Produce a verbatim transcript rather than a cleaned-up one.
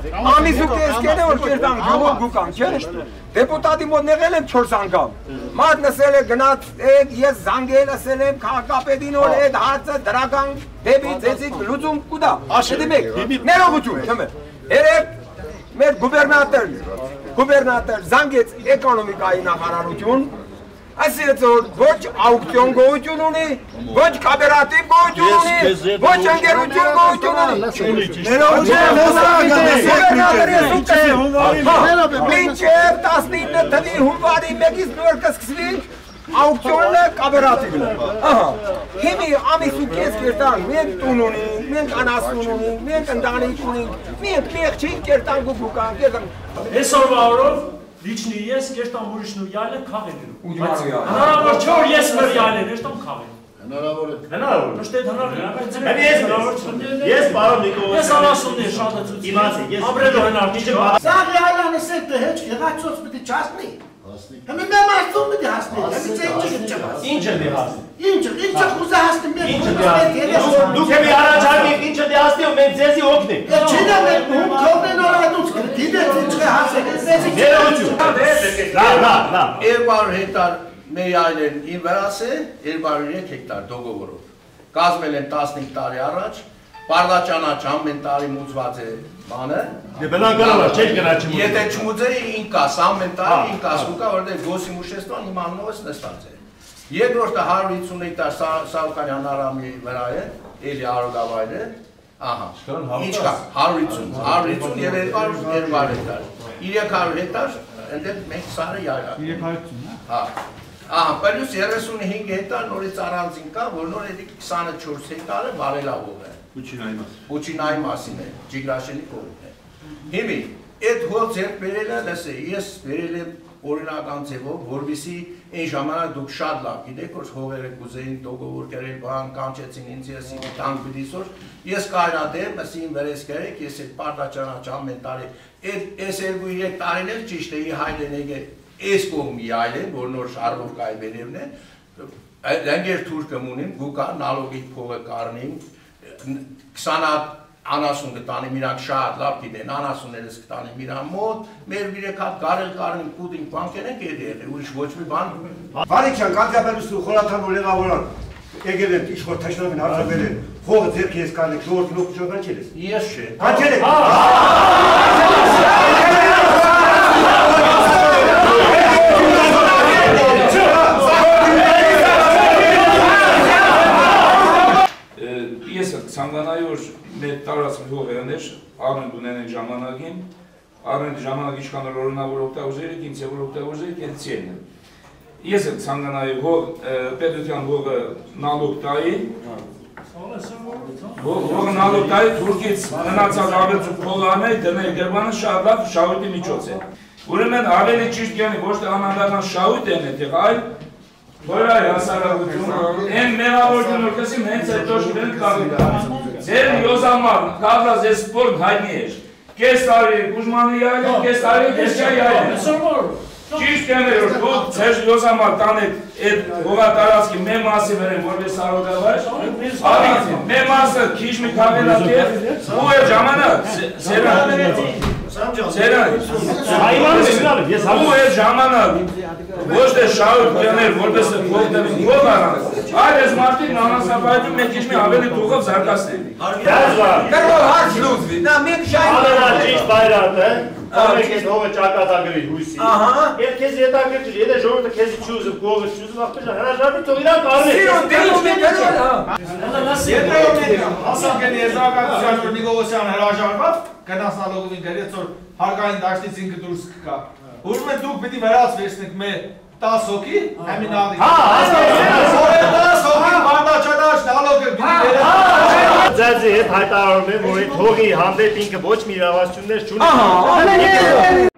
Ամիսու կես կենե որ կերտան գյուղով գուկան, չէ՞։ Դեպուտատի մոտ եղել եմ չորս անգամ։ Մարդ նսել է գնաց, ես զանգել ասել եմ քաղաքապետին որ այդ հարցը դրական դեպի ձեզիկ լուծում կուտա։ Աշտիմեք, ներողություն, թմե։ Երեք մեր գուբերնատորն, գուբերնատոր զանգեց էկոնոմիկայի նախարարություն, ասեց որ ոչ աուկցիոն գոյություն ունի, ոչ կոոպերատիվ գոյություն ունի, ոչ ընկերություն գոյություն ունի։ Մինչև տասնինը թվականի հունվարի մեկից նոր կսկսվի աուկցիոնը կոոպերատիվն է։ Ահա։ Հիմի ամիսու կես կերտան, մենք տուն ունենք, մենք անասուն ունենք, մենք ընտանիք ունենք, մենք մեղջին կերտանք ու գուկան, կերտանք։ Այսօրվա օրով Лично ես կերտամ ուրիշնու յալը քաղելերու։ Հնարավոր չէ որ ես մեր յալը կերտամ քաղել։ Հնարավոր է։ Հնարավոր։ Միշտ այդ հնարավոր է։ Ես ես պարոն Նիկոլոս։ Ես անասուններ շատ եմ ցույց։ Իմացի, ես ապրելու հնարավոր չէ։ Սա յալանը սեթը հեչ եղածոց պիտի չասնի։ Հəmən mən məzun պիտի հասնի։ Հəmən ցեջի չգաս։ Ինչ է դի հասնի։ Ինչ, ինչը խուզա հասնի մենք։ Ինչ դուք եք առաջարկեք ինչը դի հասնի ու մենք ձեզի օգնենք։ Չինա մենք ում կողմեն օրադուց դիդեց ինչ հասեք։ Ներողություն։ Լավ, լավ, լավ։ երկու հարյուր հեկտար մեր այլեն իր վրաս է, երկու հարյուր երեք հեկտար դոգովորով։ Կազմել են տասնհինգ տարի առաջ, Պարդաճանաչ ամեն տարի մուծված է բանը։ Դե բնականաբար չէ գնաչի։ Եթե չմուծեի ինքս ամեն տարի ինքս ուկա որտեղ գոսի մուշեստան իմ անունով նստած է։ Երկրորդը հարյուր հիսուն հեկտար Սալկանյան արամի վրա է, էլի Արոգավայր է։ Ահա։ Ինչ կա, հարյուր հիսուն, հարյուր հիսուն եւ երկու հարյուր հեկտար։ երեք հարյուր հեկտար, այնտեղ մենք սարը յայա։ երեք հարյուր հիսուն, հա։ Ահա, պլյուս երեսունհինգ հեկտար նորից առանձին կա, որ նոր էլի քսանչորս հեկտարը բարելավող է։ Պուչինայի մասին։ Պուչինայի մասին է, Ջիգրաշենի կողմն է։ Հիմի, այդ հոլ ձեռք բերելը, լսե, ես բերել եմ օրինական ձևով, որովհետեւ այն ժամանակ դուք շատ լավ գիտեք, որ հողերը կուզեին դոգովոր կերել, բան կանչեցին ինձ, ես իմ տանք բիդիսոր, ես կայրադեմ, ասին վերես կերեք, ես այդ Պարդաճանաչ ամեն տարի, այս երկու երեք տարին էլ ճիշտ է, ի հայրեն եկել, այս կողմի այլեն, որ նոր շարվովկայի վերևն է, լենգեր թուր կմունին, գուկա, նալոգի փողը կարնին, քսան անասուն կտանեմ իրանք շատ լավ գիտեն, անասուններս կտանեմ իրան մոտ, մեր վիրեք հատ գարել կարնին կուտին պանքեն ենք էդ եղել, ուրիշ ոչ մի բան։ Վարիքյան, կանդիապերուսու խորատան ու լեղավորան, եկել եմ իշխոր թաշնամին հարցաբել են, խողը ձերքի ես կանեք, ժողորդ նոք չող կանչել ես։ Ես չէ։ Կանչել եք։ Ցանկանայի որ մեր տարածք հողերներ առնեն ունեն ժամանակին, առնեն ժամանակ ինչքան օրինավոր օգտագործել, ինձ որ օգտագործել կեցին։ Ես եմ ցանկանայի հող պետության հողը նալոգ տայի։ Հողը նալոգ տայի Թուրքից մնացած ավելցու փողանը դնել Գերմանը շատ լավ շահույթի միջոց է։ Ուրեմն ավելի ճիշտ կանի ոչ թե անհանդական շահույթ են այդտեղ, այլ Որայ հասարակություն, են մեղավորություն որքեսին հենց այդ դոշկեն կաղիտ արի։ Ձեր յոզամար, կաղլազ ես սպորտ հայնի էր, կես տարի կուժմանի յայլ են, կես տարի կես չայ յայլ են։ Ճիշտ կեն էր, որ դուք ձեր յոզամար տանեք այդ հողատարածքի մե մասի վերեն, որպես Արոգավայր, ավիցին, մե մասը քիչ մի կաղելատեղ, ու է ժամանակ, սերան, սերան, ու է ժամանակ, ոչ թե շահույթ կներ, որպես փոխդեմին փող առանց, այլ ես մարդիկ անասապայություն մենք ինչ մի ավելի դուխով զարգացնենք։ Կրով հարց լուծվի, նա մենք շահույթ ճիշտ բայրակ է, ամենք ես հողը ճակատագրի հույսի, և քեզ ետաքրքիր, եթե ժողովուրդը քեզի չուզում, կողը չուզում, ախպեշ հրաժարվի թող իրան կարնի։ Սիրուն դենում մի կրել, ասանք են եզրակացության որ Նիկոլոսյան հրաժարված, գնաց նալոգովին գրեց որ հարկային դաշտից ինքը դուրս կգա։ Ուզում են դուք պիտի վերած վերցնեք մեր տասը հոգի, həmin նալիք։ Հա, տասը հոգի Պարդաճանաչ նալոգը պիտի վերած։ Ձեզի հետ հայտարարում եմ, որ այդ հողի հանդեպ ինքը ոչ մի իրավասություններ չունի։